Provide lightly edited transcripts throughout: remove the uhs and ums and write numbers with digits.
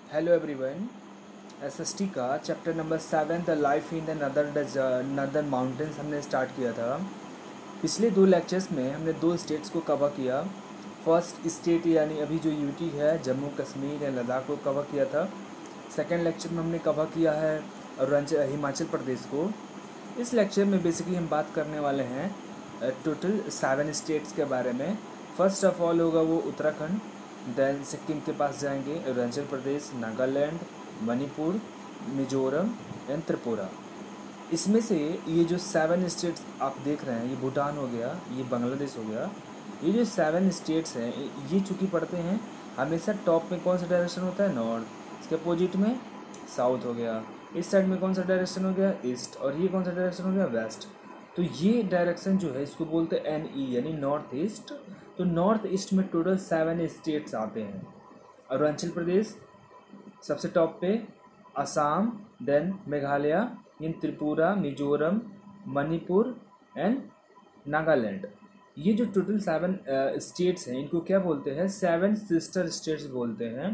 Hello everyone. SST का chapter number 7 the life in the northern mountains हमने start किया था। पिछले दो लेक्चर्स में हमने दो स्टेट्स को कवर किया। फर्स्ट स्टेट यानी अभी जो यूटी है जम्मू कश्मीर या लद्दाख को कवर किया था। सेकेंड लेक्चर में हमने कवर किया है हिमाचल प्रदेश को। इस लेक्चर में बेसिकली हम बात करने वाले हैं टोटल 7 स्टेट्स के बारे में। फर्स्ट ऑफ ऑल होगा वो उत्तराखंड, देन सिक्किम के पास जाएंगे, अरुणाचल प्रदेश, नागालैंड, मणिपुर, मिजोरम एंड त्रिपुरा। इसमें से ये जो 7 स्टेट्स आप देख रहे हैं, ये भूटान हो गया, ये बांग्लादेश हो गया। ये जो 7 स्टेट्स हैं ये चूँकि पढ़ते हैं हमेशा टॉप में कौन सा डायरेक्शन होता है, नॉर्थ, इसके अपोजिट में साउथ हो गया, इस साइड में कौन सा डायरेक्शन हो गया, ईस्ट, और ये कौन सा डायरेक्शन हो गया, वेस्ट। तो ये डायरेक्शन जो है इसको बोलते हैं NE यानी नॉर्थ ईस्ट। तो नॉर्थ ईस्ट में टोटल 7 स्टेट्स आते हैं। अरुणाचल प्रदेश सबसे टॉप पे, असम, देन मेघालय, इन त्रिपुरा, मिजोरम, मणिपुर एंड नागालैंड। ये जो टोटल 7 स्टेट्स हैं इनको क्या बोलते हैं, 7 सिस्टर स्टेट्स बोलते हैं,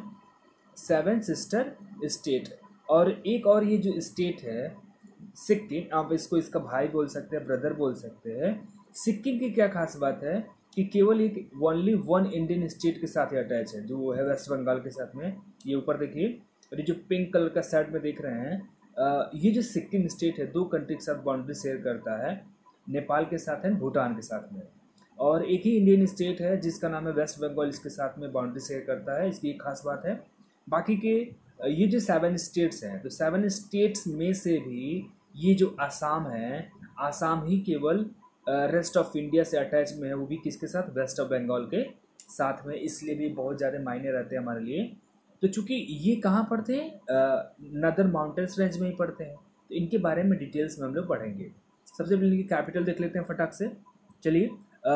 7 सिस्टर स्टेट। और एक और ये जो स्टेट है सिक्किम, आप इसको इसका भाई बोल सकते हैं, ब्रदर बोल सकते हैं। सिक्किम की क्या खास बात है कि केवल एक ओनली वन इंडियन स्टेट के साथ ही अटैच है, जो है वेस्ट बंगाल के साथ में। ये ऊपर देखिए, और ये जो पिंक कलर का साइड में देख रहे हैं, ये जो सिक्किम स्टेट है 2 कंट्री के साथ बाउंड्री शेयर करता है, नेपाल के साथ है, भूटान के साथ में। और एक ही इंडियन स्टेट है जिसका नाम है वेस्ट बंगाल, इसके साथ में बाउंड्री शेयर करता है। इसकी एक खास बात है। बाकी के ये जो 7 स्टेट्स हैं, तो 7 स्टेट्स में से भी ये जो आसाम है, आसाम ही केवल रेस्ट ऑफ इंडिया से अटैच में है, वो भी किसके साथ, वेस्ट ऑफ बंगाल के साथ में। इसलिए भी बहुत ज़्यादा मायने रहते हैं हमारे लिए। तो चूँकि ये कहाँ पढ़ते हैं, नदर माउंटेन्स रेंज में ही पढ़ते हैं, तो इनके बारे में डिटेल्स में हम लोग पढ़ेंगे। सबसे पहले इनकी कैपिटल देख लेते हैं फटाक से। चलिए,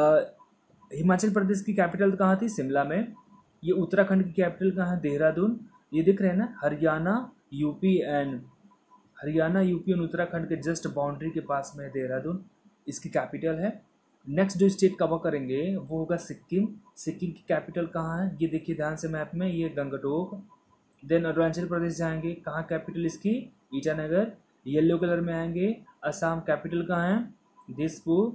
हिमाचल प्रदेश की कैपिटल कहाँ थी, शिमला में। ये उत्तराखंड की कैपिटल कहाँ है, देहरादून। ये दिख रहे हैं ना, हरियाणा यूपी एंड उत्तराखंड के जस्ट बाउंड्री के पास में देहरादून, इसकी कैपिटल है। नेक्स्ट जो स्टेट कवर करेंगे वो होगा सिक्किम। सिक्किम की कैपिटल कहाँ है, ये देखिए ध्यान से मैप में, ये गंगटोक। देन अरुणाचल प्रदेश जाएंगे, कहाँ कैपिटल इसकी, ईटानगर, येलो कलर में आएंगे। असम कैपिटल कहाँ है, दिसपुर,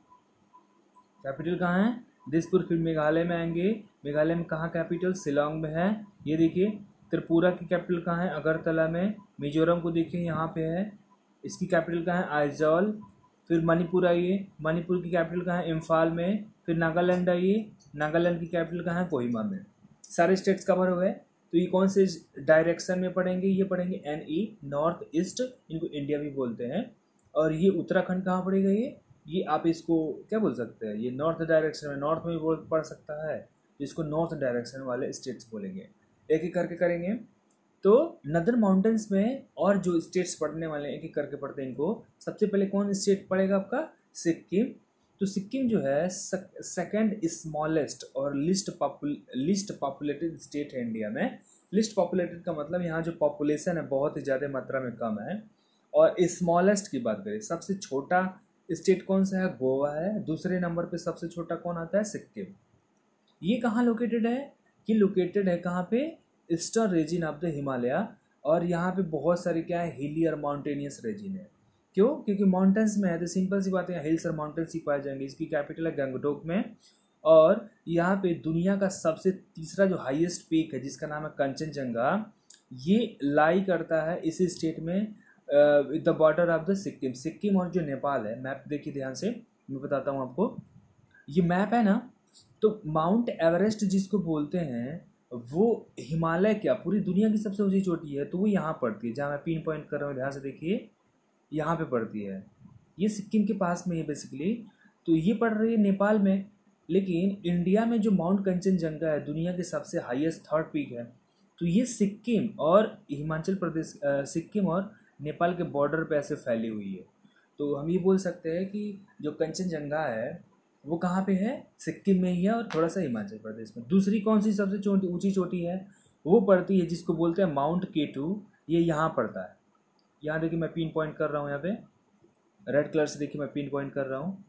कैपिटल कहाँ है, दिसपुर। फिर मेघालय में आएंगे, मेघालय में कहाँ कैपिटल, शिलोंग में है। ये देखिए त्रिपुरा की कैपिटल कहाँ है, अगरतला में। मिजोरम को देखिए यहाँ पे है, इसकी कैपिटल कहाँ है, आइजॉल। फिर मणिपुर आइए, मणिपुर की कैपिटल कहाँ है, इम्फाल में। फिर नागालैंड आइए, नागालैंड की कैपिटल कहाँ है, कोहिमा में। सारे स्टेट्स कवर हो गए। तो ये कौन से डायरेक्शन में पढ़ेंगे, ये पढ़ेंगे NE नॉर्थ ईस्ट, इनको इंडिया भी बोलते हैं। और ये उत्तराखंड कहाँ पड़ेगा, ये आप इसको क्या बोल सकते हैं, ये नॉर्थ डायरेक्शन में, नॉर्थ में भी पढ़ सकता है, इसको नॉर्थ डायरेक्शन वाले स्टेट्स बोलेंगे। एक एक करके करेंगे। तो नदर माउंटेन्स में और जो स्टेट्स पढ़ने वाले हैं एक एक करके पढ़ते हैं इनको। सबसे पहले कौन स्टेट पड़ेगा आपका, सिक्किम। तो सिक्किम जो है सेकंड स्मॉलेस्ट और लिस्ट पॉपुलेटेड स्टेट है इंडिया में। लिस्ट पॉपुलेटेड का मतलब यहाँ जो पॉपुलेशन है बहुत ही ज़्यादा मात्रा में कम है। और स्मॉलेस्ट की बात करें, सबसे छोटा स्टेट कौन सा है, गोवा है। दूसरे नंबर पे सबसे छोटा कौन आता है, सिक्किम। ये कहाँ लोकेटेड है, ये लोकेटेड है कहाँ पे, eastern region of the Himalaya. और यहाँ पे बहुत सारे क्या है, हिली और माउंटेनियस रीजन है। क्यों, क्योंकि माउंटेन्स में है, तो सिंपल सी बात है, हिल्स और माउंटेन्स ही पाए जाएंगे। इसकी कैपिटल है गंगटोक में। और यहाँ पे दुनिया का सबसे तीसरा जो हाईएस्ट पीक है जिसका नाम है कंचनजंगा, ये लाई करता है इसी स्टेट में the border of the Sikkim. Sikkim और जो नेपाल है, मैप देखिए ध्यान से, मैं बताता हूँ आपको। ये मैप है ना, तो माउंट एवरेस्ट जिसको बोलते हैं वो हिमालय क्या पूरी दुनिया की सबसे ऊंची चोटी है, तो वो यहाँ पड़ती है, जहाँ मैं पिन पॉइंट कर रहा हूँ ध्यान से देखिए, यहाँ पे पड़ती है। ये सिक्किम के पास में है बेसिकली। तो ये पड़ रही है नेपाल में। लेकिन इंडिया में जो माउंट कंचनजंगा है दुनिया के सबसे हाईएस्ट 3rd पीक है, तो ये सिक्किम और हिमाचल प्रदेश, सिक्किम और नेपाल के बॉर्डर पे ऐसे फैली हुई है। तो हम ये बोल सकते हैं कि जो कंचनजंगा है वो कहाँ पे है, सिक्किम में ही है, और थोड़ा सा हिमाचल प्रदेश में। दूसरी कौन सी सबसे ऊंची चोटी है, वो पड़ती है जिसको बोलते हैं माउंट K2। ये यहाँ पड़ता है, यहाँ देखिए मैं पिन पॉइंट कर रहा हूँ, यहाँ पे रेड कलर से देखिए मैं पिन पॉइंट कर रहा हूँ।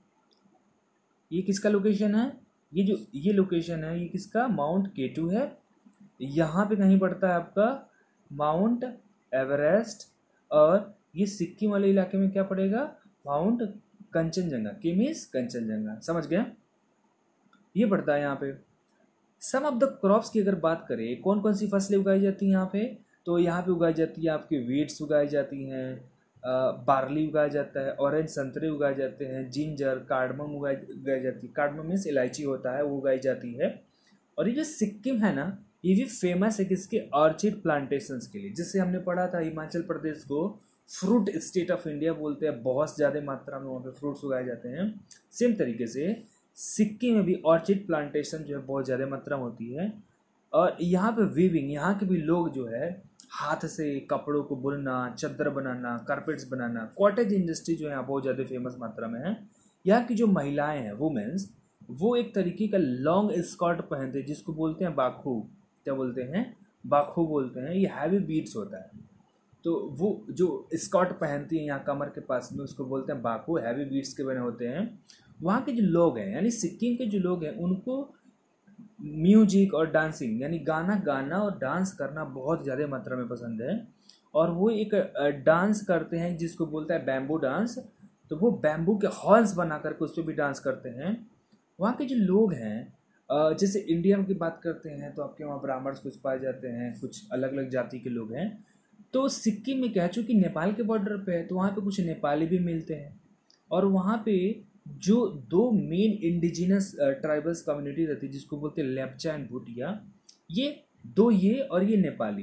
ये किसका लोकेशन है, ये लोकेशन है, ये किसका, माउंट K2 है। यहाँ पे कहीं पड़ता है आपका माउंट एवरेस्ट, और ये सिक्किम वाले इलाके में क्या पड़ेगा, माउंट कंचनजंगा, के मीन्स कंचनजंगा, समझ गए, ये पड़ता है यहाँ पे। सम ऑफ द क्रॉप्स की अगर बात करें, कौन कौन सी फसलें उगाई जाती हैं यहाँ पे, तो यहाँ पे उगाई जाती है आपकी वीट्स उगाई जाती हैं, बार्ली उगाया जाता है, ऑरेंज संतरे उगाए जाते हैं, जिंजर कार्डमम उगाई जाती है, कार्डमम मीन्स इलायची होता है, वो उगाई जाती है। और ये जो सिक्किम है ना, ये भी फेमस है किसके, ऑर्चिड प्लांटेशंस के लिए, जिससे हमने पढ़ा था हिमाचल प्रदेश को फ्रूट स्टेट ऑफ इंडिया बोलते हैं, बहुत ज़्यादा मात्रा में वहाँ पे फ्रूट्स उगाए जाते हैं। सेम तरीके से सिक्किम में भी ऑर्चिड प्लांटेशन जो है बहुत ज़्यादा मात्रा में होती है। और यहाँ पे वीविंग, यहाँ के भी लोग जो है हाथ से कपड़ों को बुनना, चादर बनाना, कारपेट्स बनाना, कॉटेज इंडस्ट्री जो है यहाँ बहुत ज़्यादा फेमस मात्रा में है। यहाँ की जो महिलाएं हैं वुमेन्स, वो एक तरीके का लॉन्ग स्कर्ट पहनते हैं जिसको बोलते हैं बाखू, क्या बोलते हैं, बाखू बोलते हैं। ये हैवी बीड्स होता है, तो वो जो स्कर्ट पहनती है यहाँ कमर के पास में उसको बोलते हैं बाखू, हैवी बीड्स के बने होते हैं। वहाँ के जो लोग हैं यानी सिक्किम के जो लोग हैं उनको म्यूजिक और डांसिंग यानी गाना गाना और डांस करना बहुत ज़्यादा मात्रा में पसंद है। और वो एक डांस करते हैं जिसको बोलता है बैम्बू डांस, तो वो बैम्बू के हॉर्न्स बना करके उस पर भी डांस करते हैं। वहाँ के जो लोग हैं, जैसे इंडिया की बात करते हैं तो आपके वहाँ ब्राह्मण्स कुछ पाए जाते हैं, कुछ अलग अलग जाति के लोग हैं। तो सिक्किम में क्या, चूँकि नेपाल के बॉर्डर पे है तो वहाँ पे कुछ नेपाली भी मिलते हैं। और वहाँ पे जो दो मेन इंडिजिनस ट्राइबल्स कम्युनिटी रहती है जिसको बोलते हैं लेप्चा एंड भूटिया, ये दो, ये और ये नेपाली,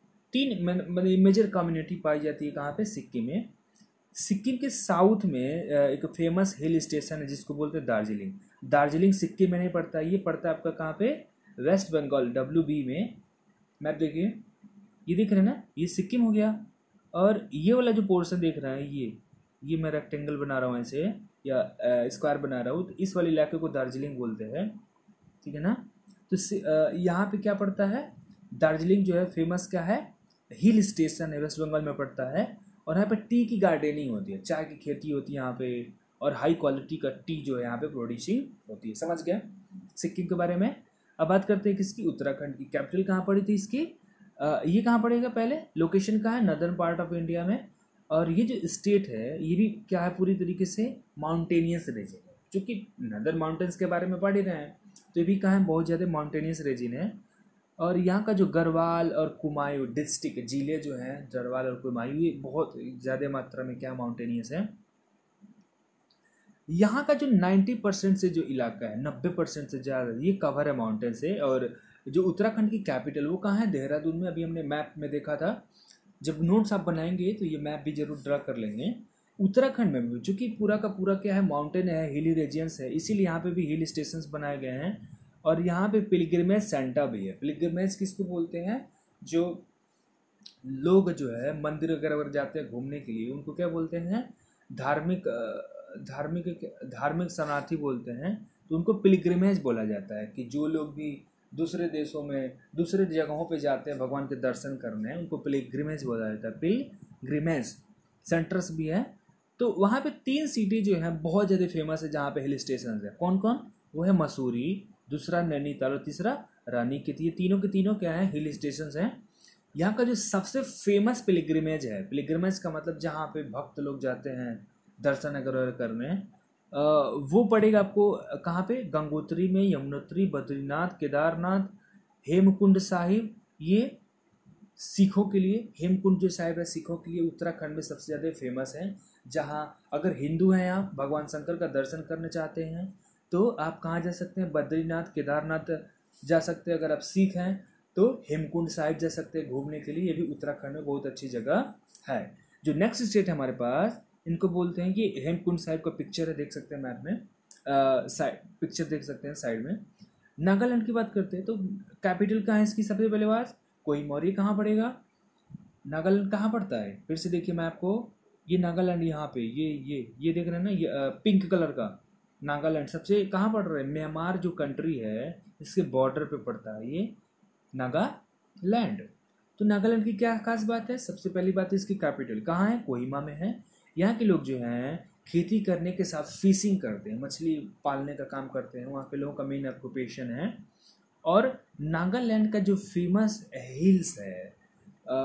तीन मेजर कम्युनिटी पाई जाती है कहाँ पे, सिक्किम में। सिक्किम के साउथ में एक फेमस हिल स्टेशन है जिसको बोलते हैं दार्जिलिंग। दार्जिलिंग सिक्किम में नहीं पड़ता, ये पड़ता है आपका कहाँ पे, वेस्ट बंगाल, WB में। मैप देखिए, ये दिख रहा है ना, ये सिक्किम हो गया। और ये वाला जो पोर्शन देख रहा है, ये मैं रेक्टेंगल बना रहा हूँ ऐसे, या स्क्वायर बना रहा हूँ, तो इस वाले इलाके को दार्जिलिंग बोलते हैं, ठीक है ना। तो यहाँ पे क्या पड़ता है, दार्जिलिंग जो है फेमस क्या है, हिल स्टेशन है, वेस्ट बंगाल में पड़ता है। और यहाँ पे टी की गार्डनिंग होती है, चाय की खेती होती है यहाँ पे, और हाई क्वालिटी का टी जो है यहाँ पे प्रोड्यूसिंग होती है। समझ गए सिक्किम के बारे में। अब बात करते हैं किसकी, उत्तराखंड की। कैपिटल कहाँ पड़ी थी इसकी, ये कहाँ पड़ेगा, पहले लोकेशन कहाँ है, नदर्न पार्ट ऑफ इंडिया में। और ये जो स्टेट है ये भी क्या है, पूरी तरीके से माउंटेनियस रीजन है, क्योंकि नदर माउंटेन्स के बारे में पढ़ ही रहे हैं, तो ये भी कहाँ है, बहुत ज़्यादा माउंटेनियस रीजन है। और यहाँ का जो गढ़वाल और कुमायूं डिस्ट्रिक्ट जिले जो हैं, गढ़वाल और कुमायूं, ये बहुत ज़्यादा मात्रा में क्या माउंटेनियस है। यहाँ का जो 90% से जो इलाका है, 90% से ज़्यादा ये कवर है माउंटेन से। और जो उत्तराखंड की कैपिटल वो कहाँ है, देहरादून में। अभी हमने मैप में देखा था, जब नोट्स आप बनाएंगे तो ये मैप भी जरूर ड्रा कर लेंगे। उत्तराखंड में भी चूँकि पूरा का पूरा क्या है, माउंटेन है, हिली रीजियंस है, इसीलिए यहाँ पे भी हिल स्टेशंस बनाए गए हैं। और यहाँ पे पिलग्रिमेज सेंटर भी है। पिलग्रिमेज किसको बोलते हैं, जो लोग जो है मंदिर वगैरह जाते हैं घूमने के लिए, उनको क्या बोलते हैं, धार्मिक धार्मिक धार्मिक शरणार्थी बोलते हैं। तो उनको पिलग्रिमेज बोला जाता है, कि जो लोग भी दूसरे देशों में, दूसरे जगहों पे जाते हैं भगवान के दर्शन करने, उनको पिलग्रिमेज बोला जाता है। पिलग्रिमेज सेंटर्स भी है। तो वहाँ पे 3 सिटी जो है बहुत ज़्यादा फेमस है जहाँ पे हिल स्टेशन है। कौन कौन, वो है मसूरी, दूसरा नैनीताल और तीसरा रानीखेत। ये तीनों के तीनों क्या है, हिल स्टेशन हैं। यहाँ का जो सबसे फेमस पिलग्रिमेज है, पिलग्रिमेज का मतलब जहाँ पे भक्त लोग जाते हैं दर्शन वगैरह करने, वो पड़ेगा आपको कहाँ पे, गंगोत्री में, यमुनोत्री, बद्रीनाथ, केदारनाथ, हेमकुंड साहिब। ये सिखों के लिए, हेमकुंड जो साहिब है सिखों के लिए उत्तराखंड में सबसे ज़्यादा फेमस है। जहाँ अगर हिंदू हैं आप, भगवान शंकर का दर्शन करने चाहते हैं तो आप कहाँ जा सकते हैं, बद्रीनाथ, केदारनाथ जा सकते हैं। अगर आप सिख हैं तो हेमकुंड साहिब जा सकते हैं घूमने के लिए, ये भी उत्तराखंड में बहुत अच्छी जगह है। जो नेक्स्ट स्टेट है हमारे पास, इनको बोलते हैं कि हेमकुंड साहिब का पिक्चर है, देख सकते हैं मैप में, साइड पिक्चर देख सकते हैं साइड में। नागालैंड की बात करते हैं तो कैपिटल कहाँ है इसकी, सबसे पहले बात कोहिमा। ये कहाँ पड़ेगा, नागालैंड कहाँ पड़ता है, फिर से देखिए मैं आपको, ये नागालैंड यहाँ पे, ये देख रहे हैं ना, ये पिंक कलर का नागालैंड सबसे कहाँ पड़ रहा है, म्यांमार जो कंट्री है इसके बॉर्डर पे पड़ता है ये नागालैंड। तो नागालैंड की क्या खास बात है, सबसे पहली बात है इसकी कैपिटल कहाँ है, कोहिमा में है। यहाँ के लोग जो हैं खेती करने के साथ फिशिंग करते हैं, मछली पालने का काम करते हैं, वहाँ पे लोगों का मेन ऑक्यूपेशन है। और नागालैंड का जो फेमस हिल्स है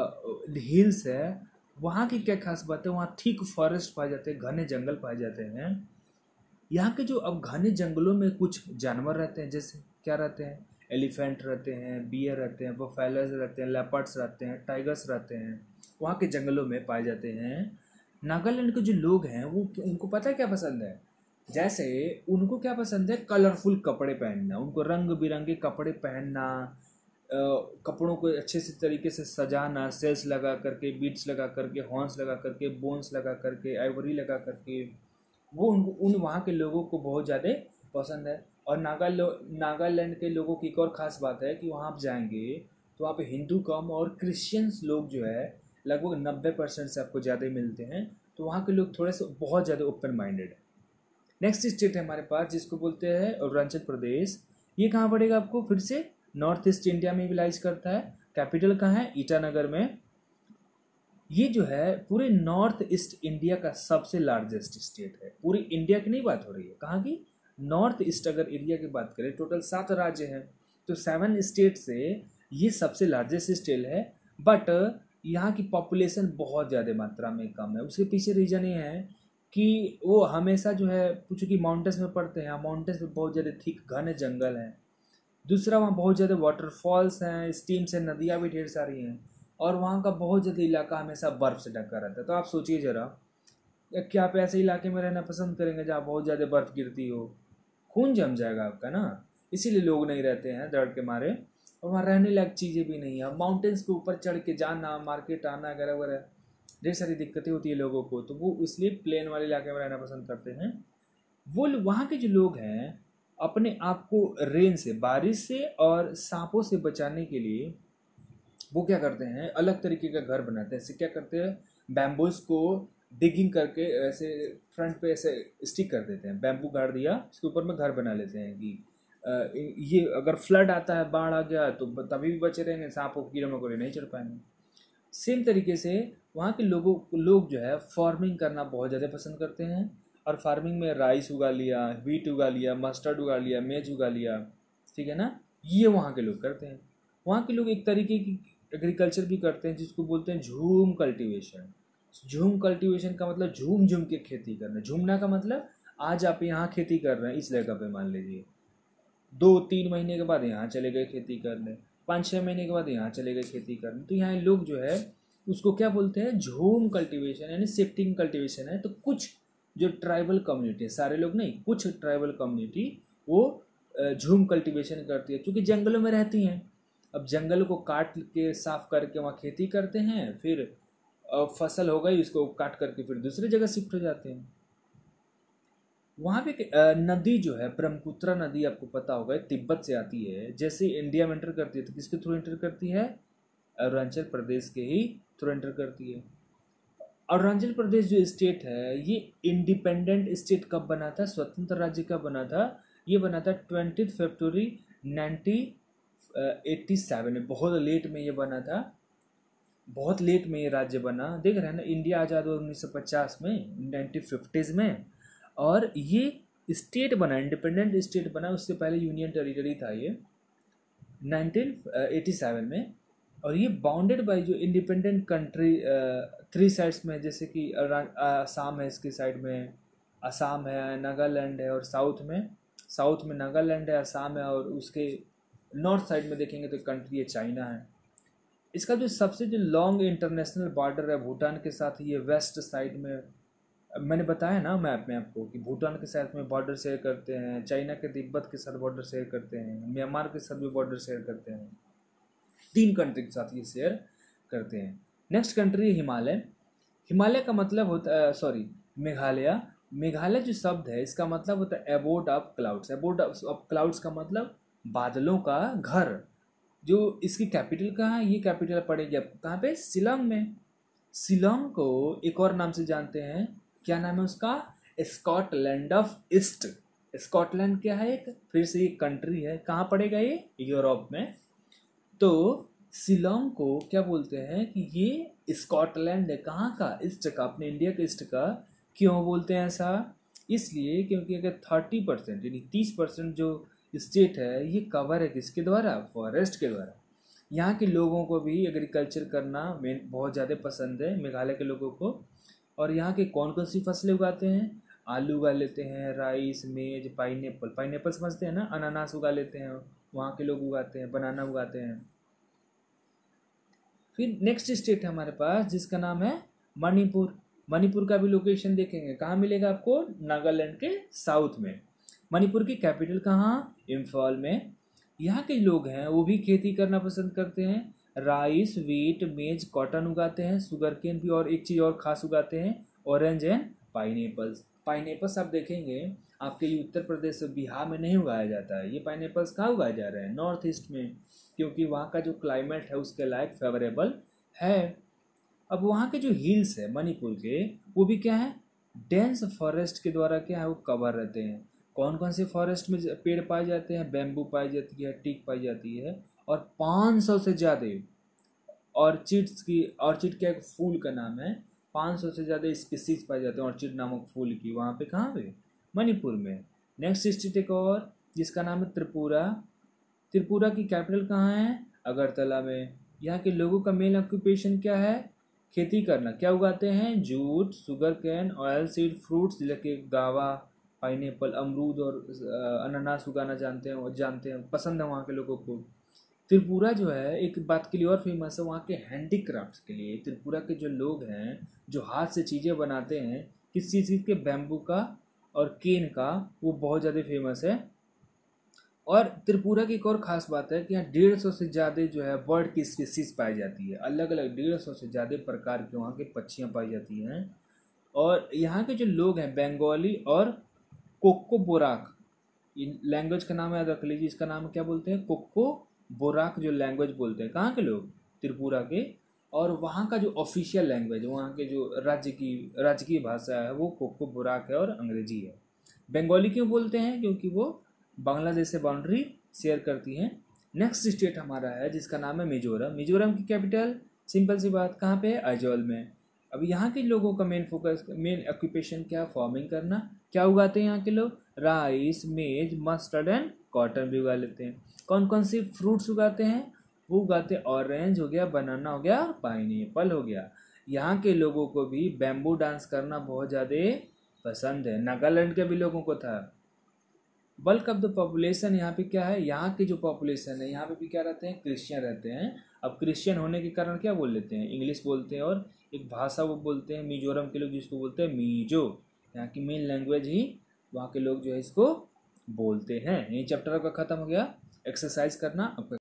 हिल्स है, वहाँ की क्या खास बात है, वहाँ थिक फॉरेस्ट पाए जाते हैं, घने जंगल पाए जाते हैं। यहाँ के जो अब घने जंगलों में कुछ जानवर रहते हैं, जैसे क्या रहते हैं, एलिफेंट रहते हैं, बियर रहते हैं, बफेलोज रहते हैं, लेपर्ड्स रहते हैं, टाइगर्स रहते हैं, वहाँ के जंगलों में पाए जाते हैं। नागालैंड के जो लोग हैं वो उनको पता है क्या पसंद है, जैसे उनको क्या पसंद है, कलरफुल कपड़े पहनना, उनको रंग बिरंगे कपड़े पहनना, कपड़ों को अच्छे से तरीके से सजाना, सेल्स लगा करके, बीड्स लगा करके, हॉर्न्स लगा करके, बोन्स लगा करके, आइवरी लगा करके, वो उन वहाँ के लोगों को बहुत ज़्यादा पसंद है। और नागालैंड के लोगों की एक और ख़ास बात है कि वहाँ आप जाएंगे तो वहाँ पे हिंदू कम और क्रिश्चियंस लोग जो है लगभग 90% से आपको ज़्यादा मिलते हैं। तो वहाँ के लोग थोड़े से बहुत ज़्यादा ओपन माइंडेड है। नेक्स्ट स्टेट है हमारे पास जिसको बोलते हैं अरुणाचल प्रदेश। ये कहाँ पड़ेगा आपको, फिर से नॉर्थ ईस्ट इंडिया में बिलाइज करता है। कैपिटल कहाँ है, ईटानगर में। ये जो है पूरे नॉर्थ ईस्ट इंडिया का सबसे लार्जेस्ट स्टेट है। पूरी इंडिया की नहीं बात हो रही है, कहाँ की, नॉर्थ ईस्ट अगर एरिया की बात करें, टोटल 7 राज्य हैं, तो 7 स्टेट से ये सबसे लार्जेस्ट स्टेट है। बट यहाँ की पॉपुलेशन बहुत ज़्यादा मात्रा में कम है। उसके पीछे रीज़न ये है कि वो हमेशा जो है चूँकि माउंटेन्स में पड़ते हैं, माउंटेन्स में बहुत ज़्यादा थिक घने जंगल हैं। दूसरा वहाँ बहुत ज़्यादा वाटरफॉल्स हैं, स्ट्रीम्स हैं, नदियाँ भी ढेर सारी हैं। और वहाँ का बहुत ज़्यादा इलाका हमेशा बर्फ़ से ढका रहता है। तो आप सोचिए ज़रा, क्या आप ऐसे इलाके में रहना पसंद करेंगे जहाँ बहुत ज़्यादा बर्फ़ गिरती हो, खून जम जाएगा आपका ना। इसीलिए लोग नहीं रहते हैं डर के मारे। और वहाँ रहने लायक चीज़ें भी नहीं है। माउंटेन्स के ऊपर चढ़ के जाना, मार्केट आना वगैरह वगैरह ढेर सारी दिक्कतें होती है लोगों को, तो वो इसलिए प्लेन वाले इलाके में रहना पसंद करते हैं। वो वहाँ के जो लोग हैं अपने आप को रेन से, बारिश से और सांपों से बचाने के लिए वो क्या करते हैं, अलग तरीके का घर बनाते हैं। ऐसे क्या करते हैं, बैम्बूस को डिगिंग करके ऐसे फ्रंट पे ऐसे स्टिक कर देते हैं, बैम्बू गाड़ दिया, उसके ऊपर में घर बना लेते हैं कि ये अगर फ्लड आता है, बाढ़ आ गया तो तभी भी बचे रहेंगे, सांपों कीड़े मकोड़े नहीं चढ़ पाएंगे। सेम तरीके से वहाँ के लोग जो है फार्मिंग करना बहुत ज़्यादा पसंद करते हैं। और फार्मिंग में राइस उगा लिया, व्हीट उगा लिया, मस्टर्ड उगा लिया, मेज उगा लिया, ठीक है ना, ये वहाँ के लोग करते हैं। वहाँ के लोग एक तरीके की एग्रीकल्चर भी करते हैं जिसको बोलते हैं झूम कल्टीवेशन। झूम कल्टीवेशन का मतलब झूम झूम के खेती करना। झूमना का मतलब आज आप यहाँ खेती कर रहे हैं इस जगह पे, मान लीजिए 2-3 महीने के बाद यहाँ चले गए खेती करने, 5-6 महीने के बाद यहाँ चले गए खेती करने। तो यहाँ लोग जो है उसको क्या बोलते हैं, झूम कल्टीवेशन, यानी शिफ्टिंग कल्टीवेशन है। तो कुछ जो ट्राइबल कम्युनिटी है, सारे लोग नहीं, कुछ ट्राइबल कम्युनिटी वो झूम कल्टीवेशन करती है, क्योंकि जंगलों में रहती हैं। अब जंगल को काट के साफ करके वहाँ खेती करते हैं, फिर फसल हो गई उसको काट करके फिर दूसरी जगह शिफ्ट हो जाते हैं। वहाँ पे नदी जो है ब्रह्मपुत्र नदी, आपको पता होगा तिब्बत से आती है। जैसे इंडिया में एंटर करती है तो किसके थ्रू एंटर करती है, अरुणाचल प्रदेश के ही थ्रू एंटर करती है। अरुणाचल प्रदेश जो स्टेट है ये इंडिपेंडेंट स्टेट कब बना था, स्वतंत्र राज्य कब बना था, ये बना था 20 फरवरी 1987 में। बहुत लेट में ये बना था, बहुत लेट में ये राज्य बना। देख रहे हैं ना, इंडिया आज़ाद हुआ 1950 में, 1950s में। और ये स्टेट बना, इंडिपेंडेंट स्टेट बना, उससे पहले यूनियन टेरिटरी था ये 1987 में। और ये बाउंडेड बाय जो इंडिपेंडेंट कंट्री 3 साइड्स में, जैसे कि असम है, इसकी साइड में असम है, नागालैंड है, और साउथ में नागालैंड है, असम है, और उसके नॉर्थ साइड में देखेंगे तो कंट्री है चाइना है। इसका जो सबसे जो लॉन्ग इंटरनेशनल बॉर्डर है भूटान के साथ, ये वेस्ट साइड में, मैंने बताया ना मैप में आपको कि भूटान के साथ में बॉर्डर शेयर करते हैं, चाइना के तिब्बत के साथ बॉर्डर शेयर करते हैं, म्यांमार के साथ भी बॉर्डर शेयर करते हैं। 3 कंट्री के साथ ये शेयर करते हैं। Next country Himalaya. हिमालय का मतलब होता है, सॉरी, मेघालय। मेघालय जो शब्द है इसका मतलब होता है aboard of clouds. Aboard of clouds का मतलब बादलों का घर। जो इसकी कैपिटल कहाँ है, ये कैपिटल पड़ेगी आपको कहाँ पे, शिलोंग में। शिलोंग को एक और नाम से जानते हैं, क्या नाम है उसका, स्कॉटलैंड ऑफ ईस्ट। स्कॉटलैंड क्या है, एक फिर से एक कंट्री है, कहाँ पड़ेगा ये, यूरोप में। तो शिलोंग को क्या बोलते हैं कि ये स्कॉटलैंड है, कहाँ का, ईस्ट का, अपने इंडिया के ईस्ट का। क्यों बोलते हैं ऐसा, इसलिए क्योंकि अगर 30% यानी 30% जो स्टेट है ये कवर है किसके द्वारा, फॉरेस्ट के द्वारा। यहाँ के लोगों को भी एग्रीकल्चर करना बहुत ज़्यादा पसंद है, मेघालय के लोगों को। और यहाँ के कौन कौन सी फसलें उगाते हैं? आलू उगा लेते हैं, राइस, मेज, पाइनएप्पल, पाइनएप्पल समझते हैं ना, अनानास उगा लेते हैं, वहाँ के लोग उगाते हैं, बनाना उगाते हैं। फिर नेक्स्ट स्टेट है हमारे पास जिसका नाम है मणिपुर। मणिपुर का भी लोकेशन देखेंगे, कहाँ मिलेगा आपको? नागालैंड के साउथ में। मणिपुर की कैपिटल कहाँ? इम्फाल में। यहाँ के लोग हैं वो भी खेती करना पसंद करते हैं, राइस, वीट, मेज, कॉटन उगाते हैं, शुगर केन भी, और एक चीज़ और खास उगाते हैं, ऑरेंज एंड पाइनएप्पल्स। पाइनएप्पल्स आप देखेंगे आपके ये उत्तर प्रदेश और बिहार में नहीं उगाया जाता है, ये पाइनएप्पल्स कहाँ उगाए जा रहे हैं? नॉर्थ ईस्ट में, क्योंकि वहाँ का जो क्लाइमेट है उसके लायक फेवरेबल है। अब वहाँ के जो हिल्स है मणिपुर के, वो भी क्या है? डेंस फॉरेस्ट के द्वारा क्या है, वो कवर रहते हैं। कौन कौन से फॉरेस्ट में पेड़ पाए जाते हैं? बैम्बू पाई जाती है, टीक पाई जाती है, और 500 से ज़्यादा ऑर्चिड का एक फूल का नाम है, 500 से ज़्यादा स्पीसीज पाए जाते हैं ऑर्चिड नामक फूल की, वहाँ पे कहाँ पे? मणिपुर में। नेक्स्ट स्टेट एक और जिसका नाम है त्रिपुरा। त्रिपुरा की कैपिटल कहाँ है? अगरतला में। यहाँ के लोगों का मेन ऑक्यूपेशन क्या है? खेती करना। क्या उगाते हैं? Jute, sugar cane, oil seed, fruits जैसे गावा, पाइनएप्पल, अमरूद और अनानास उगाना जानते हैं, पसंद है वहाँ के लोगों को। त्रिपुरा जो है एक बात के लिए और फेमस है, वहाँ के हैंडीक्राफ्ट्स के लिए। त्रिपुरा के जो लोग हैं जो हाथ से चीज़ें बनाते हैं, किस चीज़ के? बैम्बू का और केन का, वो बहुत ज़्यादा फेमस है। और त्रिपुरा की एक और ख़ास बात है कि यहाँ 150 से ज़्यादा जो है बर्ड की स्पीसीज पाई जाती है, अलग अलग 150 से ज़्यादा प्रकार के वहाँ के पक्षियाँ पाई जाती हैं। और यहाँ के जो लोग हैं बंगाली और कोको बोराक, इन लैंग्वेज का नाम याद रख लीजिए, इसका नाम क्या बोलते हैं? कोको बोराक जो लैंग्वेज बोलते हैं, कहाँ के लोग? त्रिपुरा के। और वहाँ का जो ऑफिशियल लैंग्वेज, वहाँ के जो राजकीय भाषा है वो कोको बोराक है और अंग्रेजी है। बंगाली क्यों बोलते हैं? क्योंकि वो बांग्लादेश से बाउंड्री शेयर करती हैं। नेक्स्ट स्टेट हमारा है जिसका नाम है मिजोरम। मिजोरम की कैपिटल, सिंपल सी बात, कहाँ पे है? आइजॉल में। अब यहाँ के लोगों का मेन ऑक्यूपेशन क्या? फार्मिंग करना। क्या उगाते हैं यहाँ के लोग? राइस, मेज, मस्टर्ड एंड कॉटन भी उगा लेते हैं। कौन कौन सी फ्रूट्स उगाते हैं? वो उगाते हैं ऑरेंज हो गया, बनाना हो गया, और पाइनएप्पल हो गया। यहाँ के लोगों को भी बैम्बू डांस करना बहुत ज़्यादा पसंद है, नागालैंड के भी लोगों को था। बल्क ऑफ द पॉपुलेशन यहाँ पे क्या है? यहाँ की जो पॉपुलेशन है यहाँ पे भी क्या रहते हैं? क्रिश्चियन रहते हैं। अब क्रिश्चियन होने के कारण क्या बोल लेते हैं? इंग्लिश बोलते हैं, और एक भाषा वो बोलते हैं मिजोरम के लोग जिसको बोलते हैं मीजो। यहाँ की मेन लैंग्वेज ही वहाँ के लोग जो है इसको बोलते हैं। यही चैप्टर का ख़त्म हो गया। एक्सरसाइज करना।